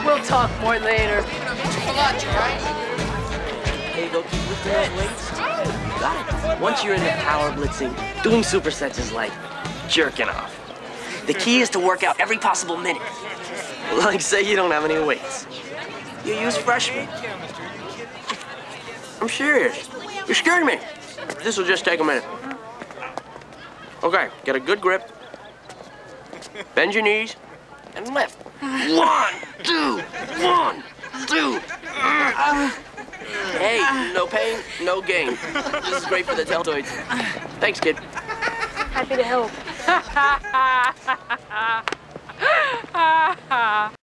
We'll talk more later. Hey, go keep lifting those weights. Got it. Once you're into power blitzing, doing supersets is like jerking off. The key is to work out every possible minute. Like, say you don't have any weights. You use freshmen. I'm serious. You're scaring me. This will just take a minute. Okay, get a good grip. Bend your knees and lift. 1, 2, 1, 2. Hey, no pain, no gain. This is great for the deltoids. Thanks, kid. Happy to help.